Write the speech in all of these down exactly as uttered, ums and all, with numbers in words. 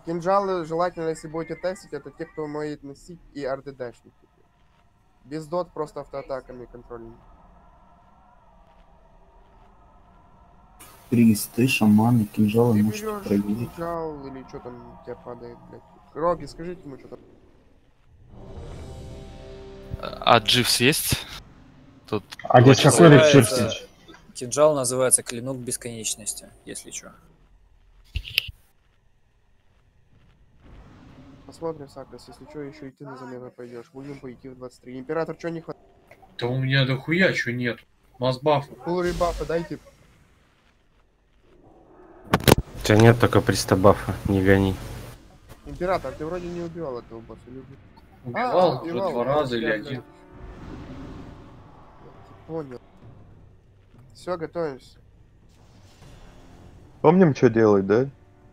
Кинжалы желательно, если будете тестить, это те, кто умеет носить, и РДДшники. Без дот просто автоатаками контрольными. Кресты, шаманы, кинжалы, Ты можете берешь проверить. кинжал или что там у тебя падает, блядь. Роги, скажите ему, что там. А Дживс есть? Тут А здесь какой рецепт? Кинжал называется клинок бесконечности, если что. Посмотрим, Сакас, если что, еще и ты на замену пойдешь. Будем пойти в двадцать три. Император, что не хватает? Да у меня дохуя чё нет. Масбаф. Фулл ребафа дайте. У тебя нет только пристабафа, не гони. Император, ты вроде не убивал этого босса, или убил? Убивал А, уже убивал, два раза или блядь. один. Понял. Все, готовимся. Помним, что делать, да?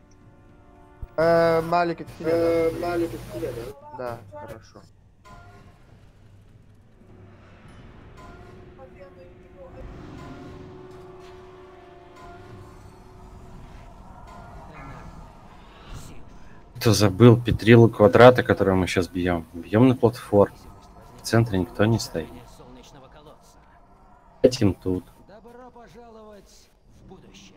Э, Малик это тебе, да? Малик это тебе, да? Да, хорошо. Кто забыл Петрилу квадрата, которую мы сейчас бьем? Бьем на платформе. В центре никто не стоит. Этим тут. Добро пожаловать в будущее.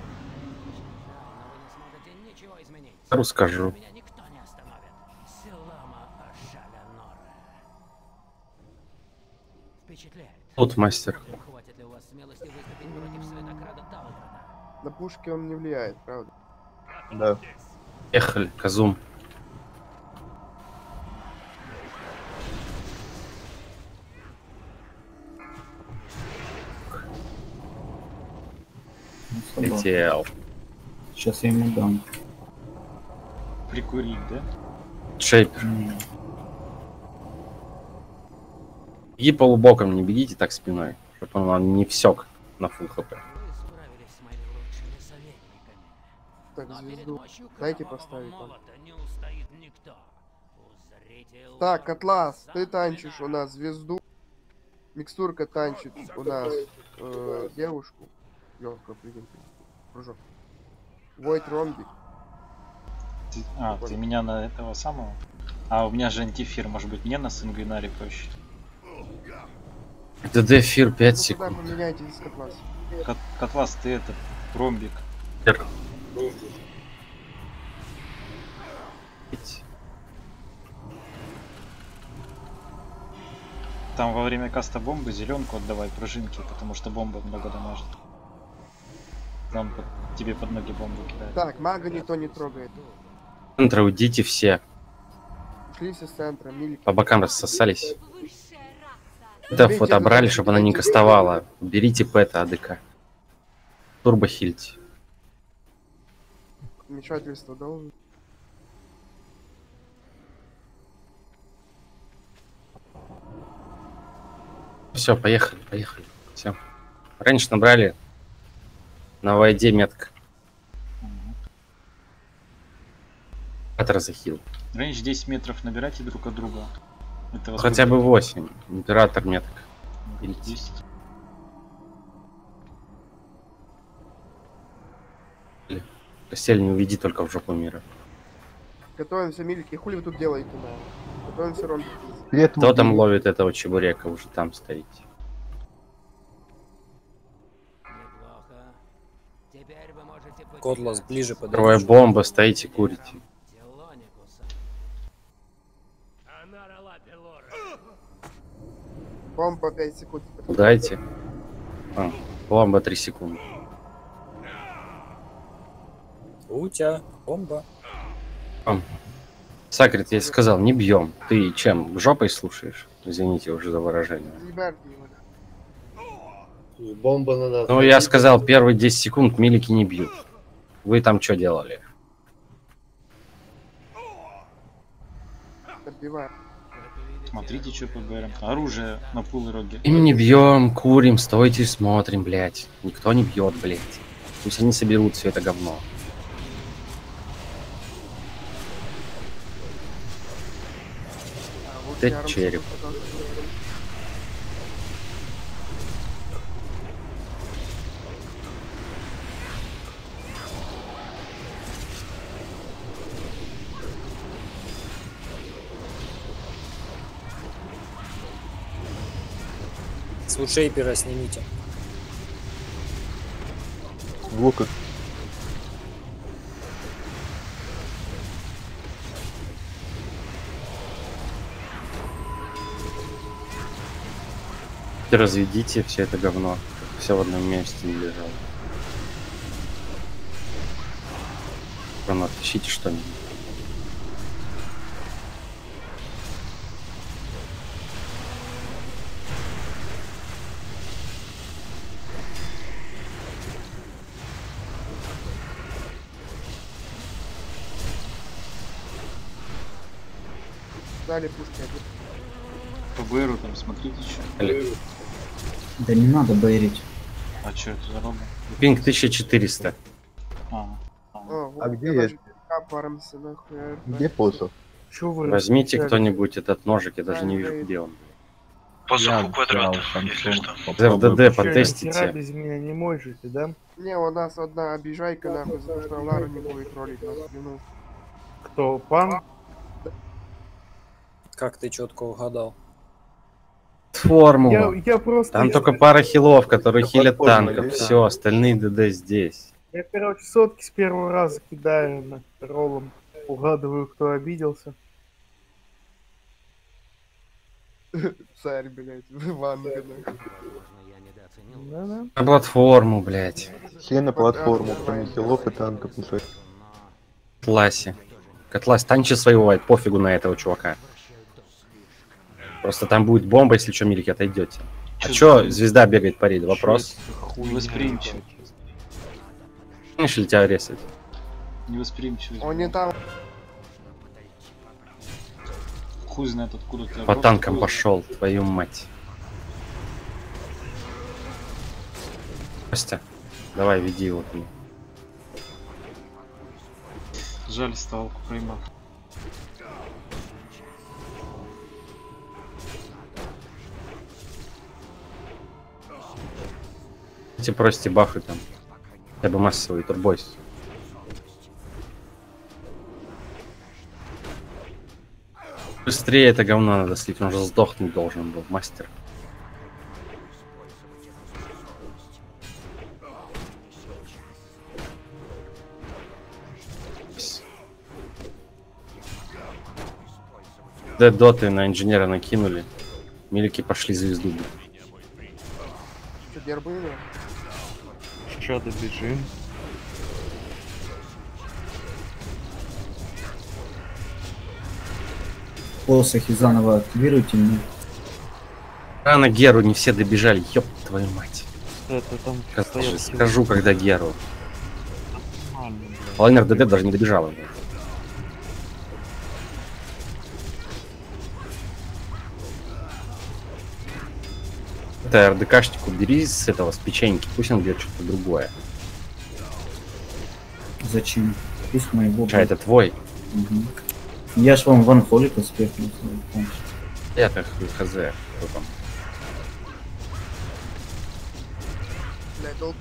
Но вы не сможете ничего изменить. Расскажу. Меня никто не остановит. Силама Ашаля Норе. Впечатляет. Тут мастер. Хватит ли у вас смелости выступить против Светокрада Талдрана? На пушки он не влияет, правда? Да. Ехали, Казум. Летел. Сейчас я ему дам. Прикурить, да? Шейпер. Беги полубоком, не бегите так спиной, чтобы он вам не всек на фул хп. Так, звезду. Дайте поставить там. Так, Атлас, ты танчишь у нас звезду. Микстурка танчит у нас э, девушку. Легкую прыгнем. Кружок. Войт ромбик. Ты, а, ты меня на этого самого? А у меня же антифир, может быть, мне на сангвинаре проще? ДД эфир пять Ну, секунд. куда поменяйтесь, Котлас? Кот, Котлас, ты этот, ромбик. Там во время каста бомбы зеленку отдавай пружинки, потому что бомба много дамажит. Там под, тебе под ноги бомбу кидают. Так, мага никто не трогает. В центр уйдите все. Ушли все с центра, милики. По бокам рассосались. Это вот обрали, чтобы она не кастовала. Берите пэта АДК. Турбо хильте. Вмешательство должен. Все, поехали, поехали. Все. Раньше набрали на вайде метка. Атра захил. Рейндж десять метров набирайте друг от друга. Это Хотя бы восемь. Император меток. десять. Постель не уведи только в жопу мира. Готовимся, милики. Хули вы тут делаете, да? Готовимся, ромбик. Кто там ловит этого чебурека? Уже там стоите. Котлас ближе подойди. Трое бомба, стоите, курите. Бомба пять секунд. Дайте. А, бомба три секунды. У тебя бомба. А. Сакрит, я тебе сказал, не бьем. Ты чем, жопой слушаешь? Извините уже за выражение. Бомба на нас. Ну, я сказал, первые десять секунд милики не бьют. Вы там что делали? Смотрите, что по БРМ. Оружие на пул и роги. Им не бьем, курим, стойте, смотрим, блядь. Никто не бьет, блядь. Пусть они соберут все это говно. Это череп. Слушейпера снимите. Лука. Разведите все это говно. Все в одном месте не лежало. Равно тащите что-нибудь. Дали пушки. По БРу там смотрите что. Или- Да не надо бэрить. А что это за робот? Пинг тысяча четыреста. А, А, вот А где я я? даже капаемся нахуй. Где посох? Чё вы Возьмите расписали? кто-нибудь этот ножик, я даже не вижу, где он. Посох у квадрата, если что. ЗФДД потестите. без меня не можете, да? Не, у нас одна обижайка нахуй, за то, что Лара не будет ролить нас в длину. Кто, пан? Как ты четко угадал? Формула. Я, я просто... Там я, только пара хилов, которые Это хилят платформа танков. есть? Все, остальные ДД здесь. я, короче, сотки с первого раза кидаю на роллом. Угадываю, кто обиделся. Царь, блядь, Ванга нахуй. Да-да. На платформу, блядь. Все на платформу, кроме хилов и танков. Ну, что это? В классе. Котлас, танчи своего, пофигу на этого чувака. Просто там будет бомба, если что, милики, отойдете. А чё звезда бегает по рейду? Вопрос. Невосприимчивый. Знаешь ли тебя резать? Невосприимчивый. Он не там. Хуй знает откуда ты. По танкам пошел, твою мать. Костя, давай, веди его к нему. Жаль, ставку проебал. Эти просите бафы там. Я бы массовый турбойс. Быстрее это говно надо слить, он же сдохнуть должен был, мастер. Дед доты на инженера накинули. Милики пошли звезду бить. Что, дербыли? Что, добежим? Посохи заново активируйте мне. А на Геру не все добежали, ёб твою мать. Это там Скажу, скажу, когда Геру. Лайнер ДД даже не добежал. Его. Это РДКшник убери с этого, с печеньки, пусть он делает что-то другое. Зачем? Пусть моего... А это твой. Угу. Я ж вам ван холик успех. Это хз. Кто там? Блядь, долг.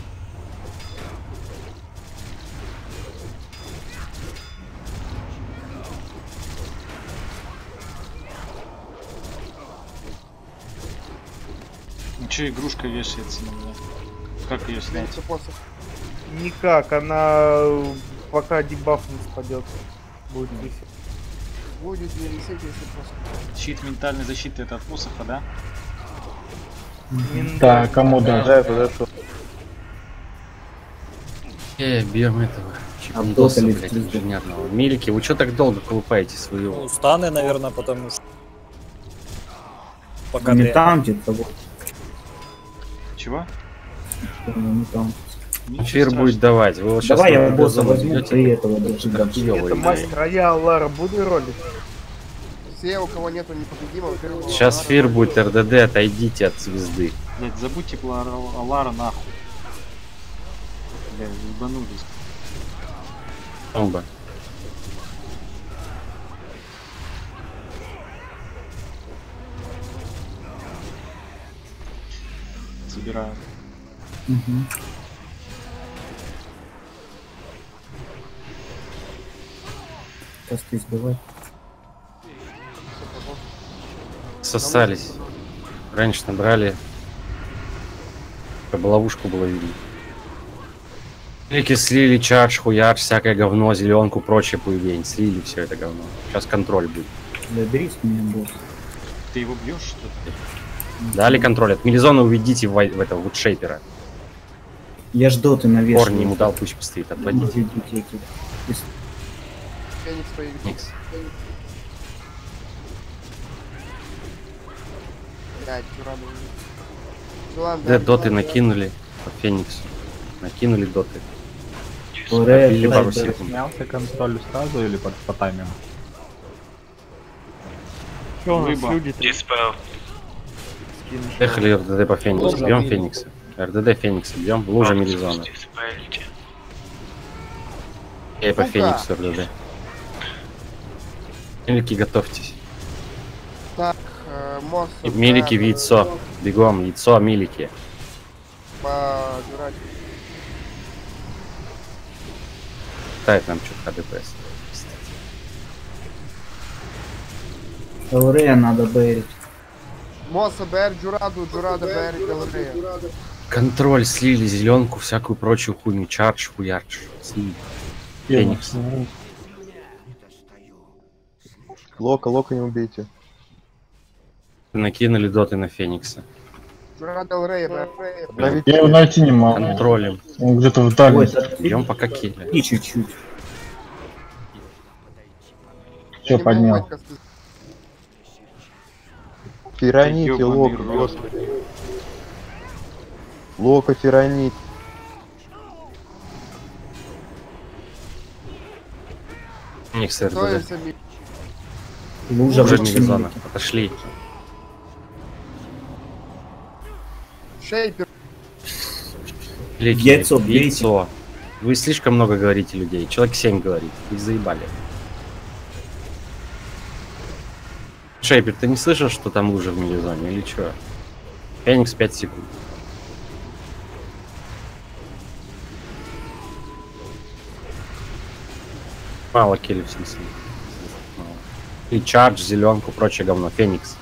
Ну че игрушка вешается на меня? Как ее снять? Блядь, посох. Никак, она пока дебаф не спадет. Будет висеть. Будет не висеть, если посох. Щит ментальной защиты это от посоха, да? Да, кому Да, я подошел. Э, бьем этого. Абдоса, Чипндоса, блядь, блядь, звезду. инженерного. Милики, вы что так долго колупаете свою? Ну, станы, наверное, потому что... Пока Не ты... там где-то вот. Чего? Не там. Ничего Эфир страшного. будет давать. Вы вот сейчас Давай я на босса зону возьму, идёте, ты этого даже как дальше. ёлы, Это блядь. мастер, а я Лара буду ролить? Все, у кого нету непобедимого, первого Сейчас Лара. эфир будет РДД, отойдите от звезды. Блять, забудьте про Ара- Алара нахуй. Бля, ебанулись. Бомба. Забираю. Угу. Сейчас ты сбивай. Сосались. Раньше набрали Чтобы ловушку было видно. Велики слили, чардж, хуярч, всякое говно, зеленку, прочее хуйвень. Слили все это говно. Сейчас контроль будет. Доберись к мне, босс. Ты его бьешь, что ли? Дали контроль. От мелизона уведите в, в этого вудшейпера. Я жду, ты навешиваю. Корни ему дал, пусть постоит. Отводите. Идите, идите. Феникс поиграл. Никс. Блядь, рано уже. Ну ладно, Д да, доты да, накинули по Фениксу. Накинули доты. Уре, Или блядь, пару да. секунд. Снялся контроль сразу или по, по таймеру? Что у нас Рыба. люди Диспел. Ехали РДД по Фениксу. Лужа Бьем мили. Феникса. РДД Феникса бьем. Лужа Мелизона. Диспелите. Я по Сука. Фениксу РДД. Мелики, готовьтесь. Так, э, мост. И милики в яйцо. Бегом, яйцо, милики. Пожрать. Ставит нам что-то ХДПС. Уре, надо бэрить. Моса бэр, Джураду, Джурада бэр, Галерея. Контроль слили, зеленку, всякую прочую хуйню. Чардж, хуярч. Слили. Феникс. Лока, лока не убейте. Накинули доты на Феникса. Джурада Галерея, бэр. Обновите. Я его найти не могу. Контролем. Он где-то в Ой, дальнем. так Бьем пока килля. и чуть-чуть. Все, поднял. Фероните, Ёбаный лока, рот. господи. Лока, феронить. Феникс Кто РДД. из сами? Лужа Уже вообще Мелизона. милики. Отошли. Шейпер. Лики, Яйцо бейте. яйцо. Вы слишком много говорите людей. Человек семь говорит. Их заебали. Шейпер, ты не слышал, что там лужа в Мелизоне или чё? Феникс пять секунд. Мало килли в смысле. Мало. И чардж, зеленку, прочее говно. Феникс.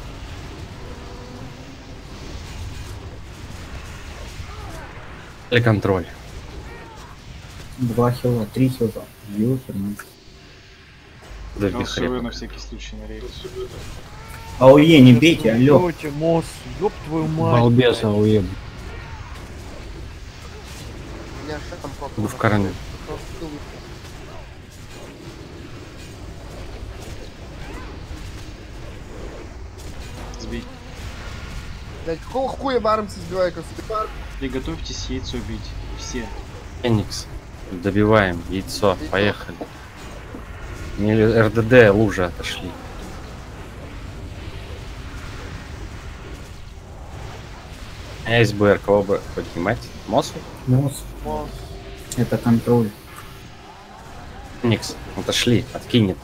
Или контроль. Два хила, три хила. Юхер, ну. Да Ну, вихря. свою на всякий случай на рейс. Ауе, не бейте, алё. Ёте, Мос, ёб твою мать. Балбеса уеб. У меня шаг там просто. Вы в короне. Просто ты лучше. Сбей. Блядь, какого хуя бармся сбиваю, как сбиваю? И готовьтесь яйцо бить. Все. Феникс. Добиваем. Яйцо. Поехали. Мели... РДД, лужа отошли. СБР, кого бы поднимать? Мосу? Мос. Мос. Это контроль. Феникс. Отошли. Откинет.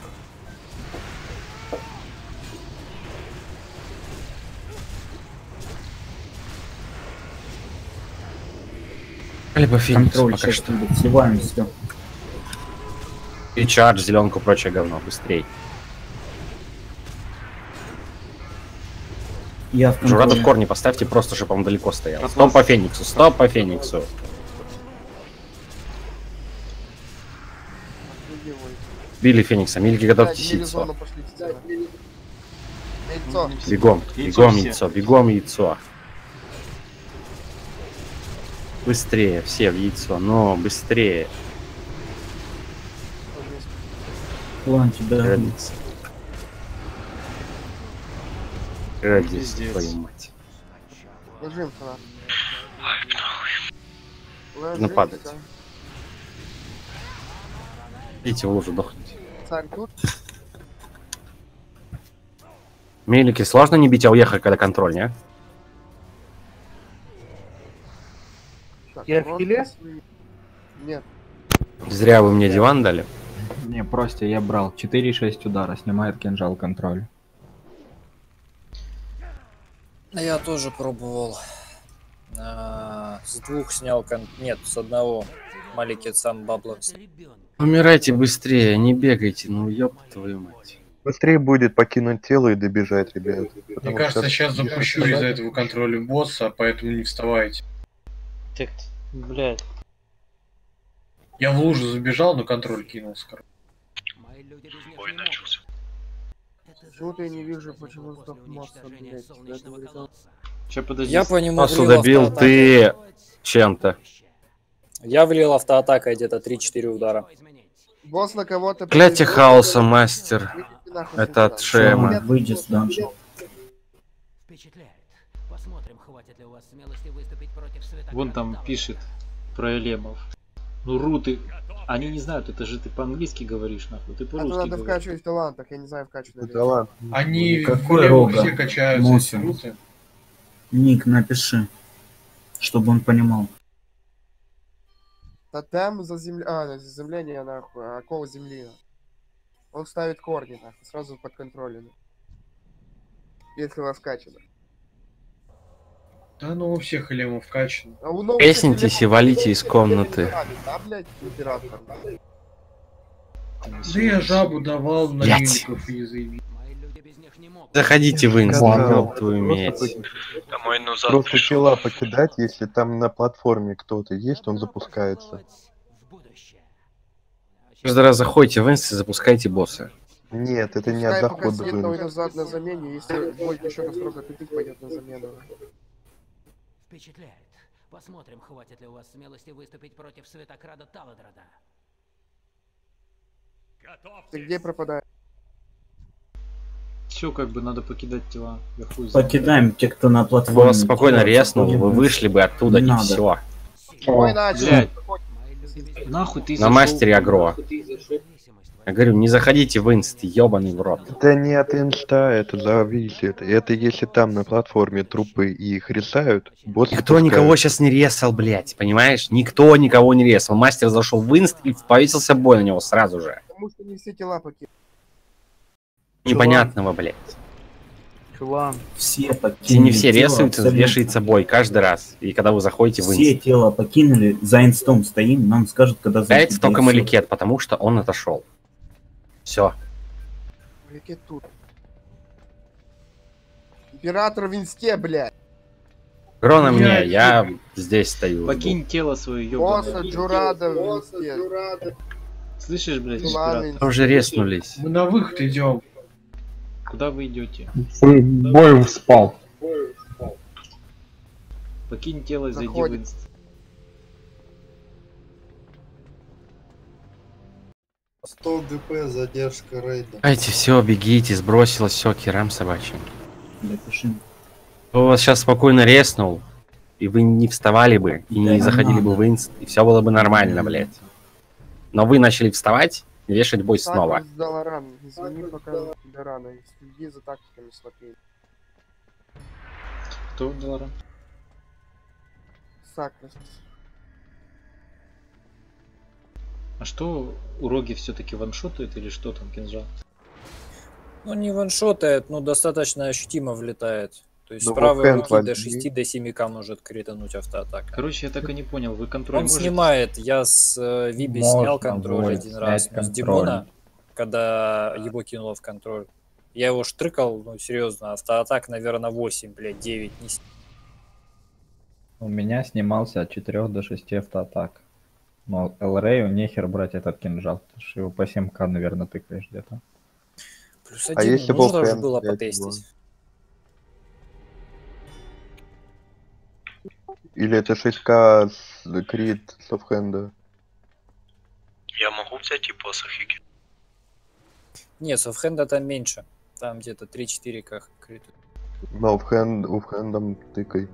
Либо Феникс Контроль пока сейчас что. будет. Сливаем все. И чардж, зеленку, прочее говно. Быстрей. Я в Журада в контроле. корне поставьте просто, чтобы он далеко стоял. Атлас. Стоп по Фениксу, стоп по Фениксу. Били Феникса, милики, готовьтесь Блядь, яйцо. Мелизону пошлите сюда. Яйцо. Бегом, Яйцо бегом все. яйцо, бегом яйцо. Быстрее, все в яйцо, но быстрее. План тебя. Родиться. Родись, Пиздец. твою мать. Ложимся на. Нужно Ложимся. падать. Идите в лужу, дохните. Царь тут. Мелики, сложно не бить, а уехать, когда контроль, не? Так, Я в вот хиле? свои- Нет. Зря вы мне диван дали. Не, просто я брал четыре шесть удара, снимает кинжал контроль. Я тоже пробовал. А, с двух снял кон... Нет, с одного. Маленький сам баблом. Умирайте быстрее, не бегайте, ну ёб твою мать. Быстрее будет покинуть тело и добежать, ребят. Мне Потому кажется, что сейчас запущу из-за этого контроля босса, поэтому не вставайте. Так, блядь. Я в лужу забежал, но контроль кинул скоро. Бой начался. Почему-то я не вижу, почему стоп моста, блядь. Че, подожди. Я по нему Массу влил добил автоатакой. ты чем-то. Я влил автоатакой где-то три-четыре удара. Босс на кого-то... Клятие хаоса, мастер. Идите нахуй Это сюда. от Шема. Выйди с данжа. Впечатляет. Посмотрим, хватит ли у вас смелости выступить против света. Вон там пишет про элемов. Ну, руты. Они не знают, это же ты по-английски говоришь, нахуй. Ты А то по-русски надо говоришь. вкачивать в талантах, я не знаю вкачивать. ли. Талант. Они Какой влево рога? все качаются. Мосин. руты. Ник, напиши, чтобы он понимал. Тотем заземля... А, заземление, нахуй, а кого земли? Он ставит корни, нахуй, сразу под контролем. Если вас качано. Да ну у всех элемов качано. А у новых Песнитесь и валите из комнаты. Да, блядь, император. Да я жабу давал на Блядь. миликов и заебись. Мои люди без них не могут. Заходите в инст, Ладно. ёб твою медь. Там мой назад Просто пришел. тела покидать, если там на платформе кто-то есть, он запускается. В будущее. Каждый раз заходите в инст и запускайте босса. Нет, это не Пускай от пока захода сидит в на инст. назад на замене, если будет еще раз срока тупик, пойдет на замену. Впечатляет. Посмотрим, хватит ли у вас смелости выступить против Светокрада Таладрада. Ты где пропадаешь? Все, как бы надо покидать тела. Я хуй знаю. Покидаем те, кто на платформе. Вас спокойно резнул, вы вышли бы оттуда Не и надо. все. Ой, начал. Блядь. Мои люди без них Нахуй ты На зашел? мастере агро. Я говорю, не заходите в инст, ебаный в рот. Это не от инста, это зависит. Это если там на платформе трупы и их рисают, босс Никто запускает. никого сейчас не ресал, блядь, понимаешь? Никто никого не ресал. Мастер зашел в инст и повесился бой на него сразу же. Потому что не все тела покинули. Непонятного, блядь. Чулан. Все покинули. Если не все тело, ресаются, абсолютно. вешается бой каждый раз. И когда вы заходите в Все инст. тело покинули, за инстом стоим, нам скажут, когда зайти. Дайте только Маликет, потому что он отошел. Все. Ракет тут. Император в инсте, блядь. Гро на Я- мне, я здесь стою. Покинь тело свое, Босса ёбаное. Джурада в инсте. Слышишь, блядь, Чулан в император? инсте. Там уже реснулись. Мы на выход идем. Куда вы идете? Бой спал. Покинь тело и зайди в Заходим. инст. сто дп задержка рейда. Давайте, все, бегите, сбросилось все, керам собачьим. Напиши. Кто вас сейчас спокойно реснул, и вы не вставали бы, и не Да заходили не бы в инст, и все было бы нормально, блядь. Но вы начали вставать и вешать бой снова. Сакрус сдала ран. Извини, пока тебе рано. И следи за тактиками слабее. Кто дал ран? Сакрус. А что уроги все-таки ваншотают или что там, кинжал? Ну, не ваншотает, но достаточно ощутимо влетает. То есть Ну, с правой вот руки до возьми. шести до семи ка может критануть автоатака. Короче, я так и не понял, вы контроль Он можете? снимает, я с э, Виби Можно снял контроль будет один снять раз, но с контроль. Димона, когда его кинуло в контроль. Я его штрыкал, ну серьезно, автоатак, наверное, восемь, блядь, девять. Не... с- У меня снимался от четырёх до шести автоатак. Но Элрею нехер брать этот кинжал, потому что его по семь ка, наверное, тыкаешь где-то. Плюс А один, если ну, можно бы же Фэн было взять потестить. Или это шесть ка с крит с оффхенда? Я могу взять и по Сахике? Нет, софхенда там меньше. Там где-то три-четыре ка крит. На оффхенд, оффхендом тыкай.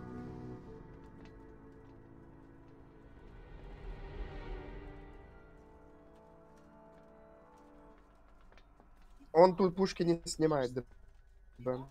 Он тут пушки не снимает. да. Да.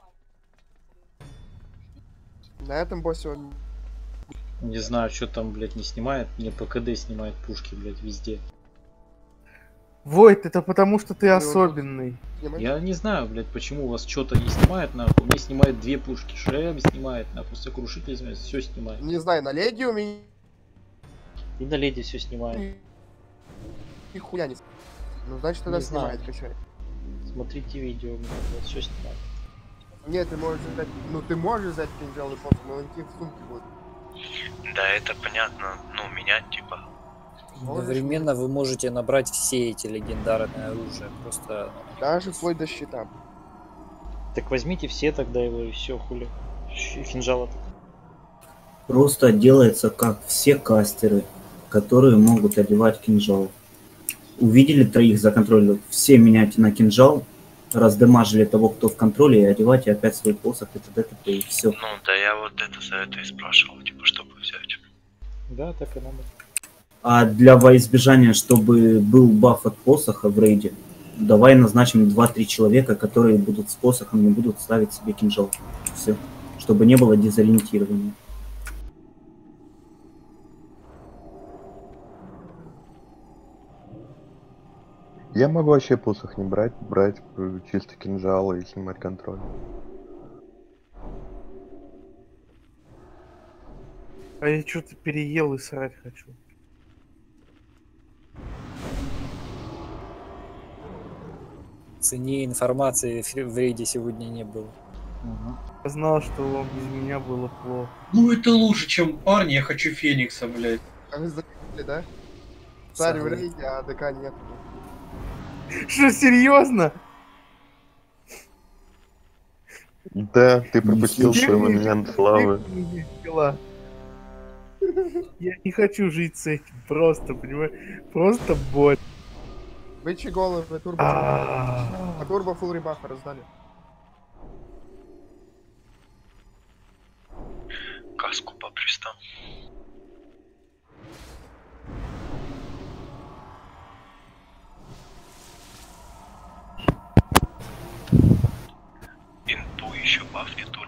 На этом боссе он... Не знаю, что там, блядь, не снимает. Мне по КД снимает пушки, блядь, везде. Войт, это потому что ты особенный. снимает. Я не знаю, блядь, почему у вас что-то не снимает, нахуй. Мне снимает две пушки. Шрам снимает, нахуй. Сокрушитель снимает, все снимает. Не знаю, на легиуме И на леди все снимает. нихуя не... Ну, значит, тогда Не знаю. снимает, качай. Смотрите видео, блядь, все снимает. Нет, ты можешь взять... Ну, ты можешь взять кинжал и пофиг, но он тебе в сумке будет. Да, это понятно. Ну, менять типа. Одновременно вы можете набрать все эти легендарные оружия. Просто... Даже вплоть до щита. Так возьмите все тогда его и все, хули. Щ- Кинжала. Просто делается как все кастеры, которые могут одевать кинжал. Увидели троих за контроль, все меняйте на кинжал, раздамажили того, кто в контроле, и одевайте опять свой посох, и т.д. т.п. и все. Ну, да я вот это за это и спрашивал, типа, чтобы взять. Да, так и надо. А для во избежания, чтобы был баф от посоха в рейде, давай назначим два-три человека, которые будут с посохом и будут ставить себе кинжал. Все. Чтобы не было дезориентирования. Я могу вообще посох не брать, брать э, чисто кинжал и снимать контроль. А я что-то переел и срать хочу. Цене информации в в рейде сегодня не было. Я знал, что вам без меня было плохо. Ну это лучше, чем парни, я хочу Феникса, блядь. А вы закрыли, да? Царь в Согласен. рейде, а АДК нет. Что, серьезно? Да, ты пропустил Где свой мне- момент где славы. мне дела? Я не хочу жить с этим, просто, понимаешь? Просто боль. Вычи головы, турбо. А. А турбо фулл ребафа раздали. Каску по пристам. Инту еще бафни турбо.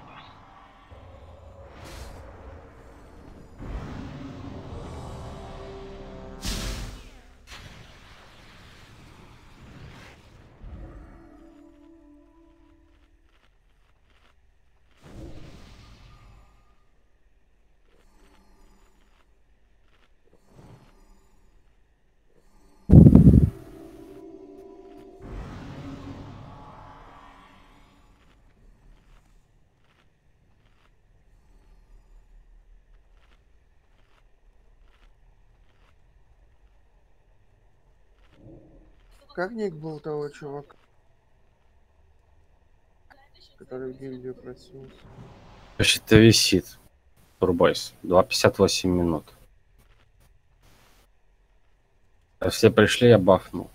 Как ник был того чувака, который в гильдию просился? Вообще-то висит. Турбойс. два пятьдесят восемь минут. А все пришли, я бафнул.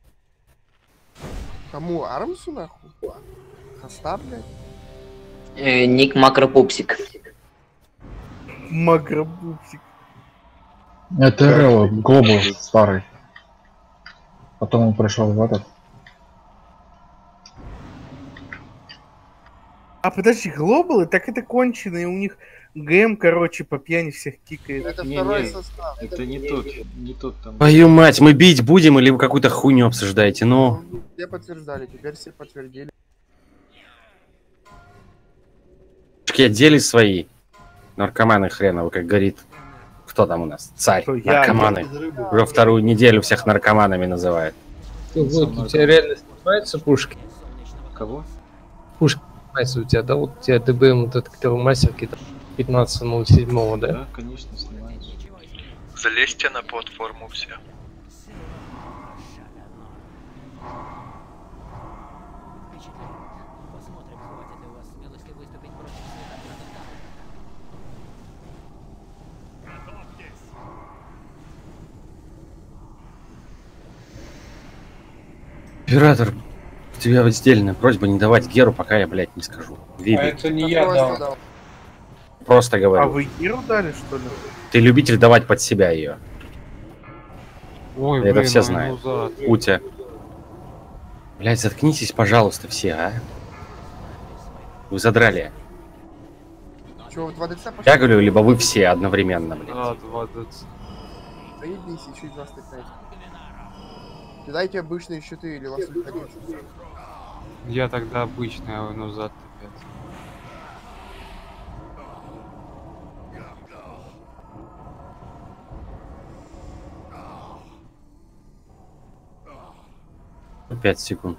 Кому? Армсу нахуй? Хаста, блядь? Э, ник Макропупсик. Макропупсик. Это Рело, Глобал старый. Потом он пришел в этот. А подожди, глобалы, так это конченые, у них ГМ, короче, по пьяни всех кикает. Это Не, второй не, состав. это не тот, не тот там. Твою мать, мы бить будем или вы какую-то хуйню обсуждаете? Ну, Все подтверждали, теперь все подтвердили. шки отдели свои. Наркоманы хреновы, как говорит. Кто там у нас? Царь. Кто, я? Наркоманы. Уже вторую неделю всех наркоманами называют. Вот, у тебя реально снимаются пушки? Кого? Пушки снимаются у тебя, да? Вот у тебя ДБМ, вот этот мастер пятнадцать ноль семь, да? Да, конечно, снимается. Залезьте на платформу все. Посмотрим, хватит ли у вас смелости выступить против Светокрада Оператор, у тебя отдельная просьба не давать Геру, пока я, блядь, не скажу. Виби. А это не я дал. Просто говорю. А вы Иру дали, что ли? Ты любитель давать под себя ее. Ой, Это блин, все ой, знают. ну за- Утя. Блядь, заткнитесь, пожалуйста, все, а? Вы задрали. Че, вот два ДЦ пошли? Я говорю, либо вы все одновременно, блядь. А, два ДЦ. Заебись, еще и два сто пять. Кидайте обычные щиты или вас выходить. Я тогда обычный, а ну за опять. Пять секунд.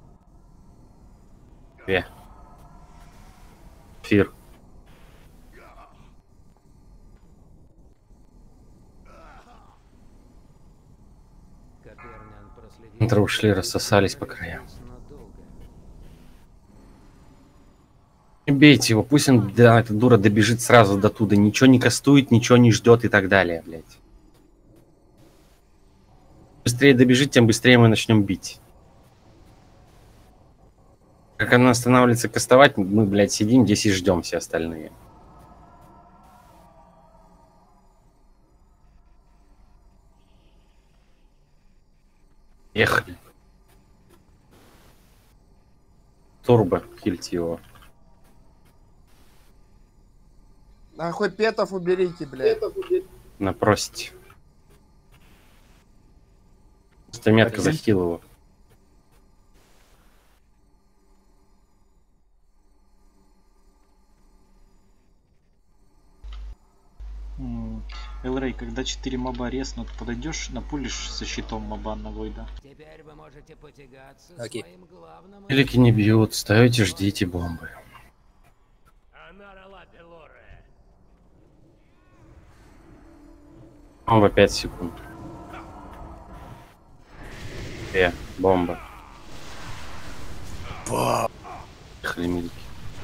Две. Фир. Центры ушли, рассосались по краям. Не бейте его, пусть он, да, эта дура добежит сразу до туда, ничего не кастует, ничего не ждет и так далее, блядь. Быстрее добежит, тем быстрее мы начнем бить. Как она останавливается кастовать, мы, блядь, сидим здесь и ждем все остальные. Ехали. Турбо, хильте его. Нахуй петов уберите, блядь. Напросите. Просто метко захил его. Элрей, когда четыре моба резнут, подойдешь, напулишь со щитом моба на войда. Теперь вы можете потягаться Окей. своим главным... Велики не бьют, ставите, ждите бомбы. Бомба пять секунд. Две, бомба. Ехали милики.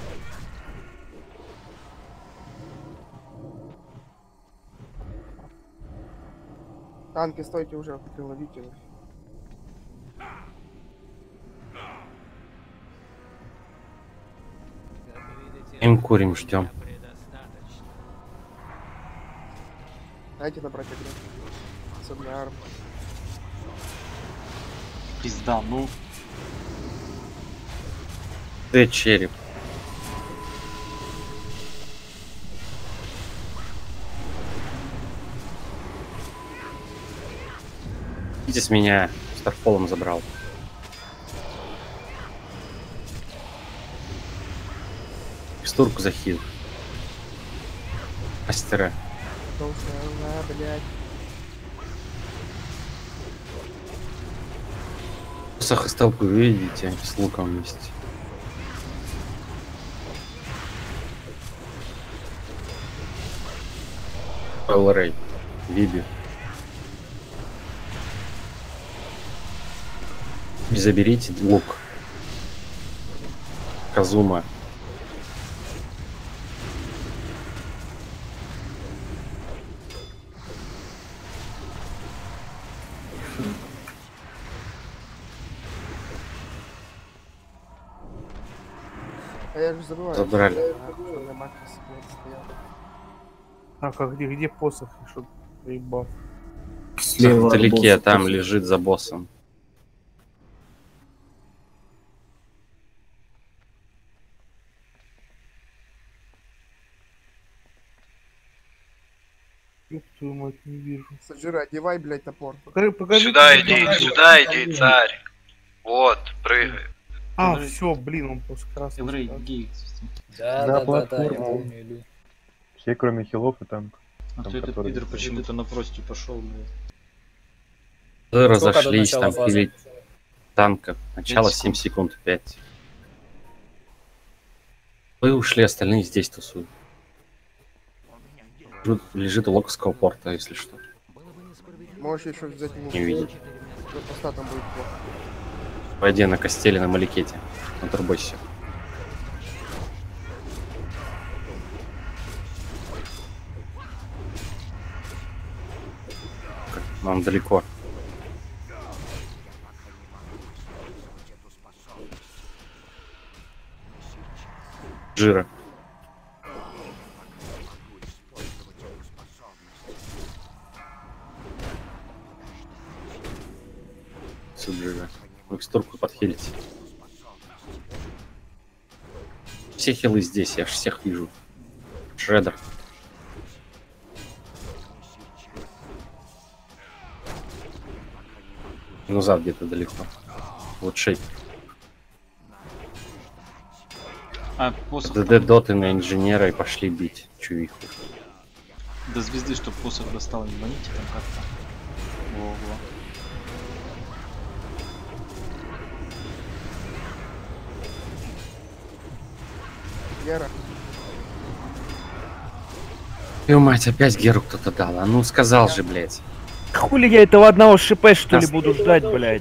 Танки, стойте уже, ловите. Им курим, ждем. Дайте набрать игру. Особенно арм. Пизда, ну. Ты череп. Идите с меня. Старфолом забрал. Текстурку захил. Мастера. Блядь. Сахостелку видите, с луком вместе. Элрей. Виби. Заберите лук. Казума. А я же забываю. Забрали. А как где, где посох? Что поебал? Слева вдалеке, там посох лежит за боссом. Ёб твою мать, не вижу. Саджира, одевай, блядь, топор. Покажи, покажи. Сюда иди, сюда иди, царь. Вот, прыгай. А, все, блин, он просто красный. Элрей, гей. Да, да, да, да, я помню, иду. Все, кроме хилов и танк. А Там, то этот который- пидор почему-то на прости пошел, блядь. Разошлись, начала там фазы? пили танка. Начало пять семь секунд, пять. Вы ушли, остальные здесь тусуют. Лежит, лежит у локовского порта, если что. Можешь еще взять ему. Не видит. Поста там будет плохо. Пойди на костеле, на маликете. На турбосе. Нам далеко. Жира. Жира. Микстурку подхилить. Все хилы здесь, я ж всех вижу. Шредер. Назад где-то далеко. Вот шейп. А, посох. ДД доты на инженера и пошли бить чувиху. До звезды, чтоб посох достал, не маните там как-то. Во-во. Гера. Ё, мать, опять Геру кто-то дал. А ну сказал же, блядь. Хули я этого одного ШП, что ли, буду ждать, блядь?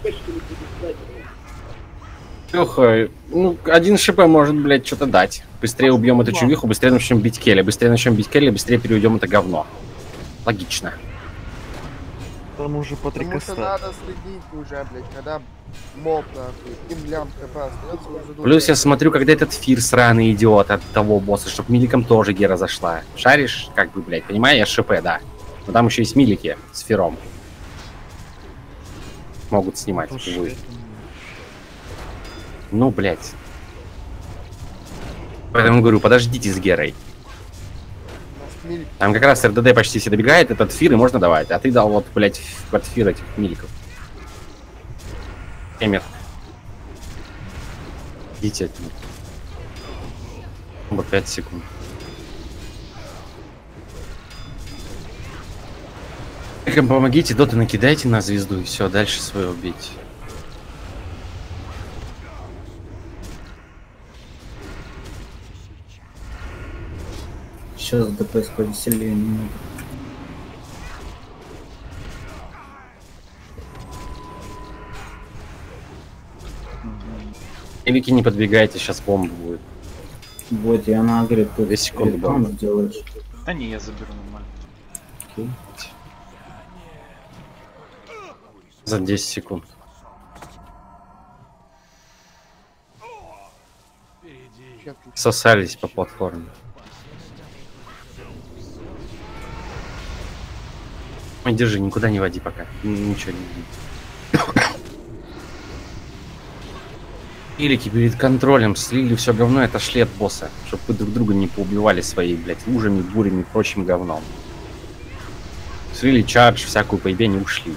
Леха, ну, один ШП может, блядь, что-то дать. Быстрее убьем эту чувиху, быстрее начнем бить Келли. Быстрее начнем бить Келли, быстрее переведем это говно. Логично. Там уже по три Потому что коста. надо следить уже, блядь, когда моб, нахуй, им лям хп остается, уже думаю, Плюс я смотрю, когда этот фир сраный идет от того босса, чтоб миликом тоже Гера зашла. Шаришь, как бы, блядь, понимаешь, я ШП, да. Но там еще есть милики с фиром. Могут снимать, увы. Ну, блядь. Поэтому говорю, подождите с Герой. Там как раз РДД почти все добегает, этот фир и можно давать. А ты дал вот, блядь, под фир этих миликов. Эмер. Идите от них. Вот пять секунд. Помогите, доты накидайте на звезду и все, дальше свое убейте. Сейчас ДПС повеселее немного. Элики не подбегайте, сейчас бомба будет. Будет, и она говорит, ты две секунды бомбу делаешь. Да не, я заберу нормально. Окей. За десять секунд. Сосались по платформе. Ой, держи, никуда не води пока. Ничего не видит. Илики перед контролем слили все говно и отошли от босса, чтобы вы друг друга не поубивали своей, блядь, лужами, бурями и прочим говном. Слили чардж, всякую поебень и ушли.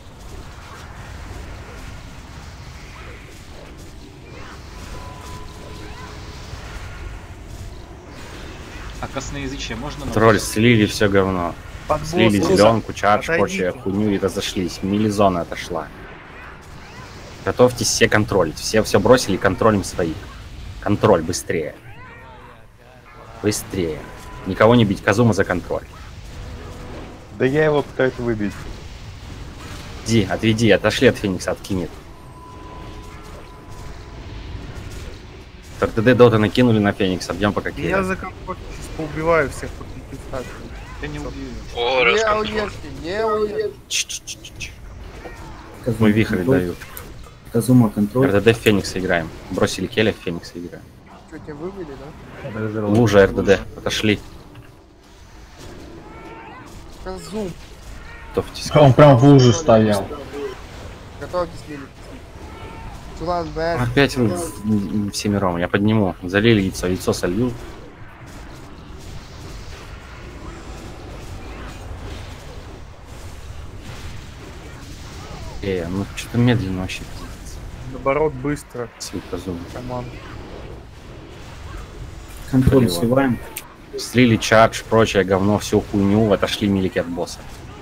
А косноязычие можно? Тролль, слили все говно. Под Слили босса. зеленку, чардж, Отойдите. прочее хуйню и разошлись. Милизона отошла. Готовьтесь все контролить. Все все бросили, контролем своих. Контроль, быстрее. Быстрее. Никого не бить, Казума за контроль. Да я его пытаюсь выбить. Иди, отведи, отошли от Феникса, откинет. РТД доты накинули на Феникса, бьем пока Я Келли. за комфорт сейчас поубиваю всех по пяти ставкам. Ты не убью. О, не расконтроль. уешьте, не уешьте. Ч-ч-ч-ч. Мы вихрь дают. Казума контроль. РДД в Феникса играем. Бросили Келли, в Феникса играем. Что, тебя вывели, да? Лужа РДД, отошли. Казум. Готовьтесь. Он прям в луже стоял. Готовьтесь, Лили. Чулан, Бэш. Опять вы в- всемиром. Я подниму. Залили яйцо. Яйцо солью. Э, ну что-то медленно вообще. Наоборот, быстро. Света зубы. Команда. Контроль Полево. сливаем. Слили чардж, прочее говно, всю хуйню, отошли милики от босса.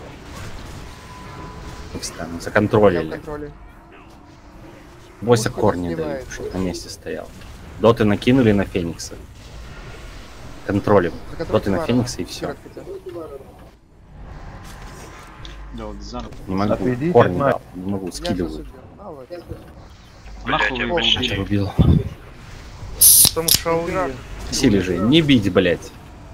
Встану, Я в законтролили. контроле. Босса Пушку корни не дают, снимает. чтобы на месте стоял. Доты накинули на Феникса. Контролем. За контроль Доты на Кивара. Феникса и все. Вперед хотя. Да, вот заново. Не могу. Отведите Корни знак. дал. Не могу, Я скидываю. засудил. А, вот. Нахуй Блядь, я его вообще убили. Убил. Там Шаолинь. Сили же, не бить, блять.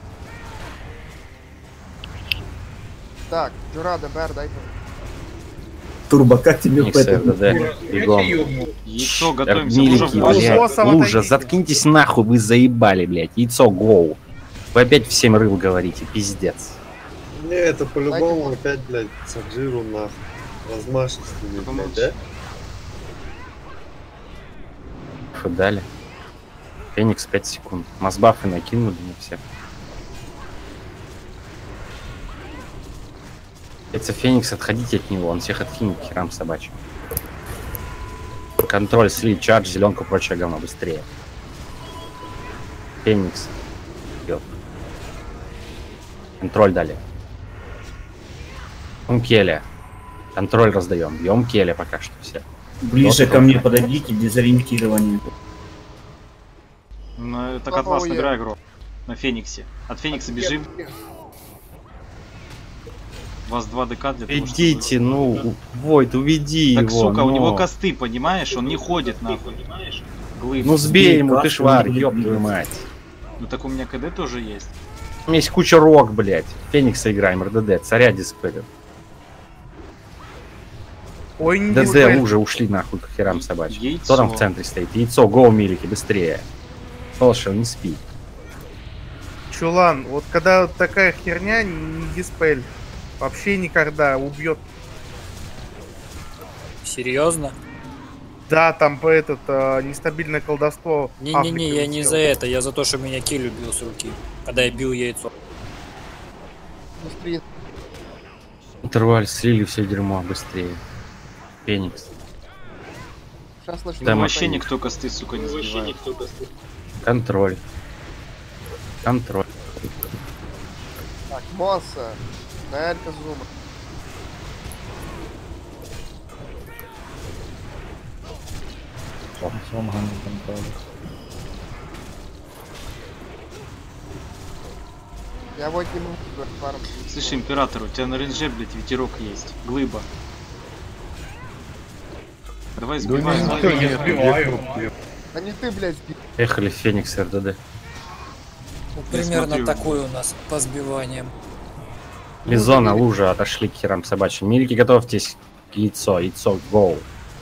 Так, Джурада, Бэр, дай-ка. Турбо, как тебе Феникс, поэтому? РДД. Бегом. Яйцо готовимся. Милики, Лужа в босса. блядь. Боссом Лужа, отойдите. заткнитесь нахуй, вы заебали, блядь. Яйцо, гоу. Вы опять всем рыл говорите, пиздец. Не, это по-любому опять, блядь, Саджиру нахуй. Размашистыми, блядь, да? Фу, дали. Феникс пять секунд. Масбафы накинули на всех. Это Феникс, отходите от него, он всех откинет к херам собачьим. Контроль, слив, чардж, зеленку, прочее говно, быстрее. Феникс. Вперед. Контроль дали. Бьем Келли. Контроль раздаем. Бьем Келли пока что все. Ближе ко мне подойдите, дезориентирование. Ну, это от вас набирай игру. На Фениксе. От Феникса бежим. У вас два ДК для того, Идите, чтобы... ну, Войд, уведи Так, его. сука, но... у него косты, понимаешь? Он не ходит нахуй. Глыб. Ну сбей ему, ты шварь, ёб твою мать. Ну так у меня КД тоже есть. У меня есть куча рок, блядь. Феникса играем, РДД, царя диспелем. Ой, не ДД диспель. уже ушли нахуй к херам собачьим. Яйцо. Кто там в центре стоит? Яйцо, гоу, милики, быстрее. Полшел, не спи. Чулан, вот когда вот такая херня, не диспель. Вообще никогда убьет. Серьезно? Да, там по этот а, нестабильное колдовство. Не-не-не, Африка я не висела. за это, я за то, что меня киль убил с руки, когда я бил яйцо. Быстрее. Интерваль, слили все дерьмо, быстрее. Феникс. Сейчас начнем. Да, Ну, мы- вообще никто косты, сука, не сбивает. Контроль. Контроль. Так, босса. На Элька Зума. Я вот не могу фарм. Слышь, император, у тебя на рейнже, блядь, ветерок есть. Глыба. Давай сбивай. не, всё, я сбиваю. А не ты, блядь, сбил. Ехали Феникс РДД. Ну, примерно смотрю. такой у нас по сбиваниям. Лизона, лужа, отошли к херам собачьим. Милики, готовьтесь. Яйцо, яйцо, гоу.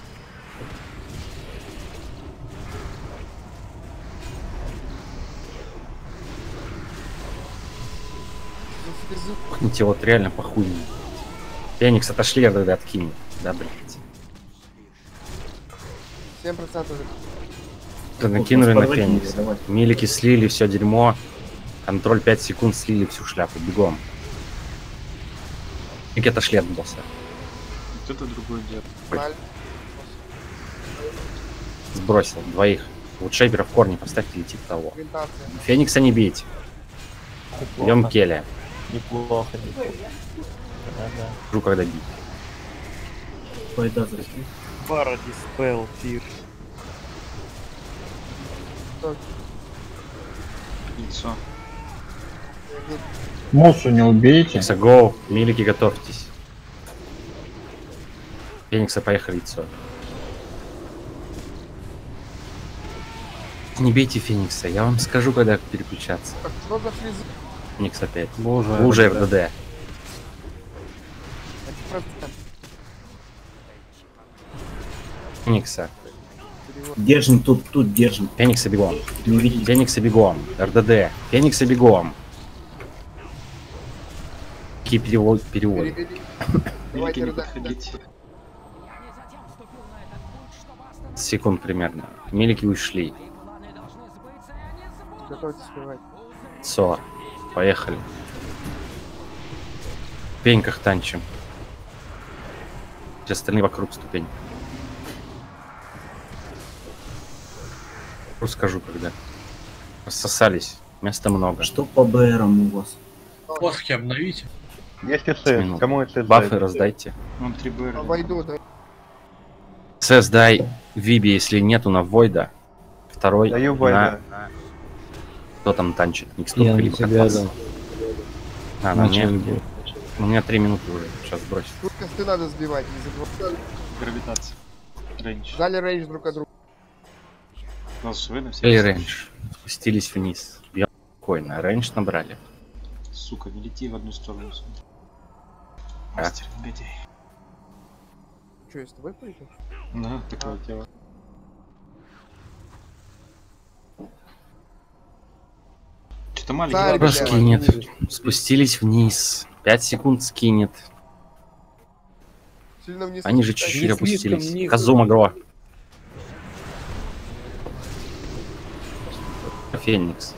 Пахните вот реально похуй. Феникс, отошли, РДД откинь. Да, блядь. семь процентов. Да, накинули на подводили, Феникса. давай. Милики слили все дерьмо. Контроль пять секунд, слили всю шляпу. Бегом. Милики отошли от босса. Вот это другое дело. Ой. Сбросил двоих. Вот шейпера в корне поставьте и типа того. Ориентация. Феникса не бейте. Идем Келя. Неплохо, неплохо. Да-да. Жду, когда бить. Пойда зашли. Пара диспел, тир. Яйцо. Муссу не убейте. Феникса, гоу. Милики, готовьтесь. Феникса, поехали, яйцо. Не бейте Феникса, я вам скажу, когда переключаться. Так, что за фриз? Феникс опять. Лужа, Лужа РДД. РДД. один процент. Феникса. Держим тут, тут держим. Феникса бегом. Не видите. Феникса бегом. РДД. Феникса бегом. Какие перевод, переводы? Перевели. Милики, Давайте не рыдать. подходите. Секунд примерно. Милики ушли. Готовьтесь сбивать. Со. Поехали. В ступеньках танчим. Все остальные вокруг ступень. Скажу, когда. Рассосались. Места много. Что по БРам у вас? Посохи обновите. Есть СС, Минут. кому СС Бафы дать? раздайте. Вон три БР. Войду, да. СС дай Виби, если нету, на Войда. Второй Даю на... Войда. Кто там танчит? Микстурка Я на либо тебя Котлас? дам. А, на мне. Начали. У меня три минуты уже. Сейчас бросит. Тут косты надо сбивать, не забывай. Гравитация. Рейндж. Дали рейндж друг от друга. Нас вы на все. Или рейндж. Спустились вниз. Бьем спокойно. Рейндж набрали. Сука, не лети в одну сторону. А. Мастер, негодяй. Че, я с тобой пойду? Да, такое дело. Что-то маленький. Царь, Скоро бля, скинет. Спустились вниз. Пять секунд скинет. Сильно вниз. Они же спускайся. чуть-чуть Вниз, вниз, опустились. вниз. Казума Гро. Феникс.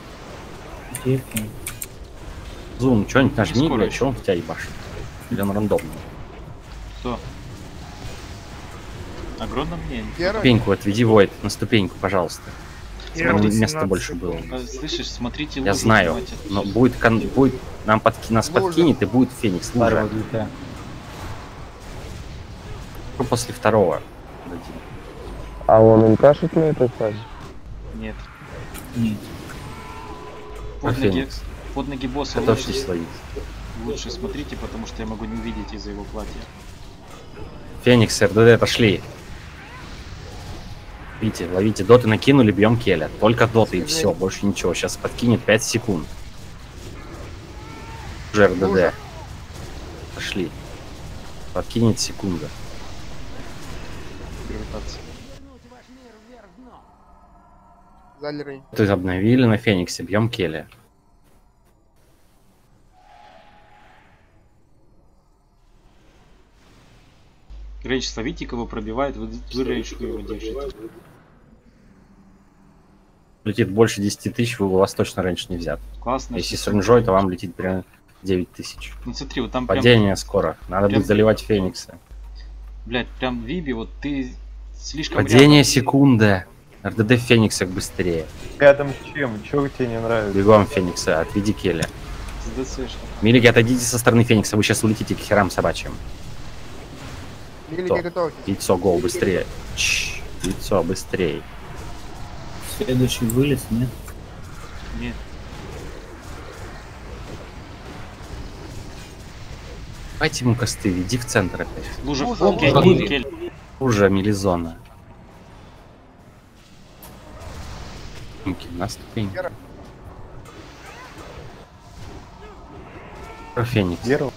Зум, что-нибудь нажми, Скоро бля, еще. что он в тебя ебашит? Или он рандомный? Кто? Огромно мне? Гера? Ступеньку отведи, Войд, на ступеньку, пожалуйста. Гера, Чтобы места восемнадцать больше секунд. было. А, слышишь, смотрите Я лужу знаю, снимайте. но будет, кон... будет нам подки... нас Лужа. подкинет и будет Феникс. Лужа. После второго. дадим. А он инкашит на этой фазе? Нет. Нет. Под А ноги, Феникс? под ноги босса Готовьтесь лучше. ловить. Лучше смотрите, потому что я могу не увидеть из-за его платья. Феникс, эр дэ дэ отошли. Видите, ловите, доты накинули, бьем Келя. Только доты и все, больше ничего. Сейчас подкинет пять секунд. Уже эр дэ дэ. Пошли. Подкинет секунда. Залеры. Ты обновили на Фениксе, бьем Келя. Рейдж, словите, кого пробивает, вы, вы рейджку его держите. Летит больше десяти тысяч, у вас точно рейндж не взят. Классно. Если с рейнджой, то вам летит прям девять тысяч. Ну смотри, вот там падение прям... скоро. Надо прям... будет заливать Феникса. Блять, прям Виби, вот ты слишком Падение рядом. секунда. эр дэ дэ в Фениксах быстрее. Рядом с чем? Чего тебе не нравится? Бегом Феникса, отведи Келя. Милики, отойдите со стороны Феникса, вы сейчас улетите к херам собачьим. Милики, готовьтесь. Яйцо, гол, быстрее. Чш, яйцо, быстрее. Следующий вылез, нет? Нет. Давайте ему косты, иди в центр опять. Лужа, Лужа, Лужа, Лужа. Лужа, милизона. На ступень. Про Феникс. Геру.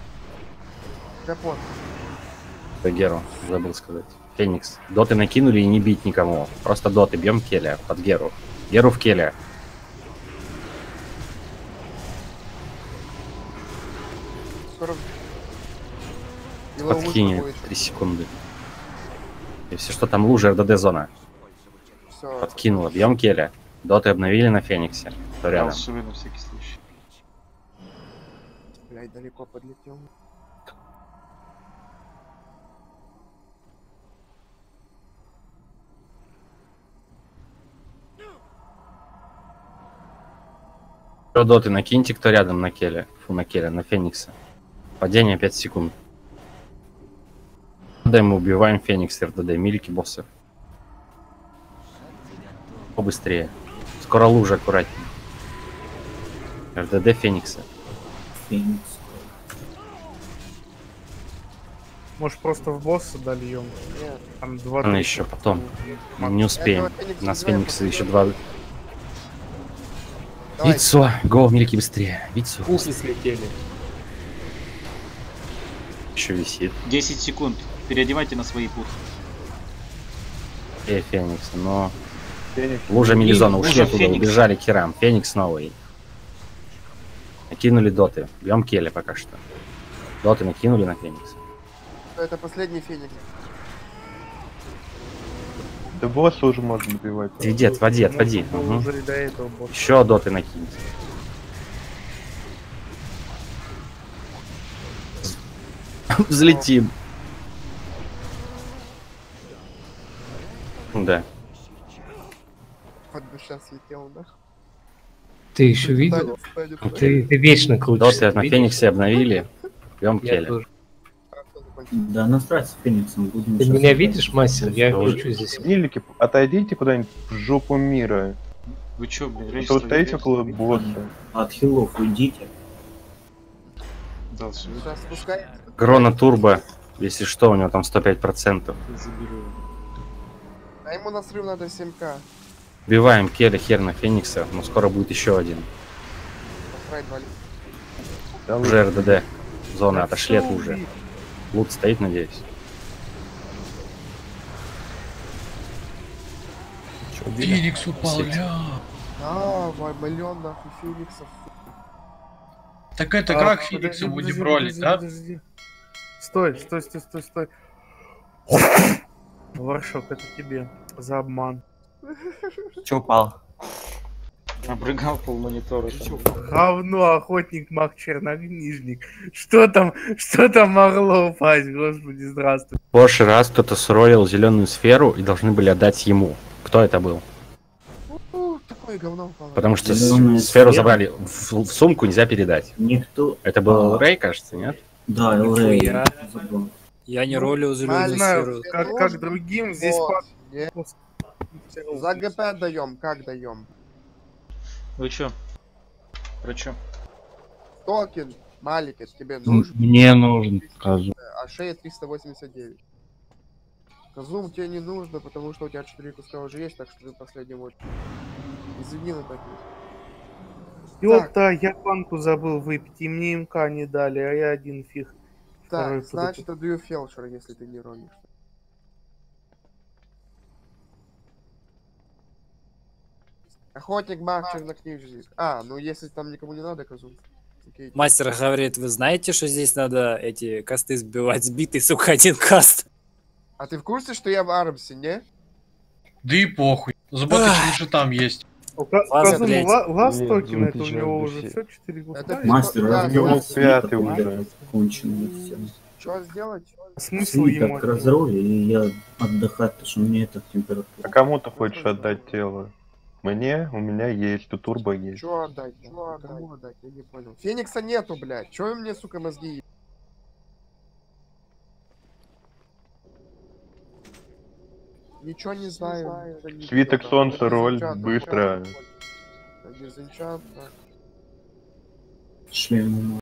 Про Геру, забыл сказать. Феникс. Доты накинули и не бить никому. Просто доты. Бьем Келя под Геру. Геру в Келя. Подкинет. Три секунды. Если что, там лужа эр дэ дэ зона. Все. Подкинула. Бьем Келя. Доты обновили на Фениксе. Кто рядом? На всякий случай. Блядь, далеко подлетел. Что, доты накиньте, кто рядом на Келе. Фу, на Келе, на Феникса. Падение пять секунд. Да, мы убиваем Феникс, эр дэ дэ, милики, боссы. Побыстрее. Скоро лужа, аккуратнее. эр дэ дэ Феникса. Феникс. Может, просто в босса дольем? Там два. Ну еще потом. Не успеем. У нас Феникса еще два. Яйцо. Го, милики, быстрее. Яйцо. Пусли слетели. Еще висит. десять секунд. Переодевайте на свои пут. Э, Феникс, но... Феникс. Лужа милизона, ушли оттуда, Феникс. Убежали к херам. Феникс новый. Накинули доты. Бьем Келя пока что. Доты накинули на Феникса. Это последний Феникс. Да босса уже можно убивать. Иди, отводи, отводи. Угу. Еще доты накиньте. Взлетим. Да. Вот бы сейчас летел, да? Ты еще видел? Ты, ты вечно крутишься. Доты на Фениксе обновили. Бьем Келя. Да, насрать с Фениксом будем. Ты меня видишь, мастер? Я кручу здесь. Милики, отойдите куда-нибудь в жопу мира. Вы чё, блин, рейдж? Вы стоите около босса. От хилов уйдите. Сейчас спускай. Грона Турбо. Если что, у него там сто пять процентов. А ему на срыв надо семь ка. Убиваем Келя, хер на Феникса, но скоро будет еще один. Уже эр дэ дэ. Зона, отошли от лужи. Лут стоит, надеюсь. Феникс упал, ля. А, миллион нахуй Фениксов. Так это А, как подожди, Феникса будем подожди, ролить, подожди, да? подожди. Стой, стой, стой, стой, стой. Варшок, это тебе за обман. Че упал? Обрыгал пол монитора. Говно, охотник, маг, чернокнижник. Что там, что там могло упасть, господи, здравствуй. В прошлый раз кто-то сролил зеленую сферу и должны были отдать ему. Кто это был? О, такое говно упало. Потому что Зеленая сферу сфера? забрали в, в сумку, нельзя передать. Никто. Это был А. Рэй, кажется, нет? Да, Элрей. Я, я не ролил зеленую сферу. Как, как другим здесь Вот. по- За ГП даем, как даем? Вы чё? Про чё? Токен. Малик, это тебе нужен? Мне нужен Казум. А шея триста восемьдесят девять. Казум тебе не нужно, потому что у тебя четыре куска уже есть, так что ты последний вот. Извини, на так есть. Ёпта, я банку забыл выпить, и мне МК не дали, а я один фиг. Второй Так, значит, отдаю фелшер, если ты не ронишь. Охотник, маг, чернокнижник. А, ну если там никому не надо, Казум. Окей. Мастер говорит, вы знаете, что здесь надо эти касты сбивать? Сбитый, сука, один каст. А ты в курсе, что я в Армсе, не? Да и похуй. Заботочный же там есть. Казум, ласт Нет, токен, это у отлично, него вообще. уже все, четыре куска. Это Мастер, Да, разговор да, пятый свиток уже. уже конченый и все. Что сделать? Смысл ему Свиток это? разроли, и я отдыхать, потому что у меня это температура. А кому ты хочешь отдать тело? Мне? У меня есть, у турбо есть. Чё отдать? Чё отдать? Кому отдать? Я не понял. Феникса нету, блядь. Чё мне, сука, мозги? Ничего не знаю. ничего не Свиток знаю. солнца, Без роль, энчанта, быстро. Без энчанта. Шлем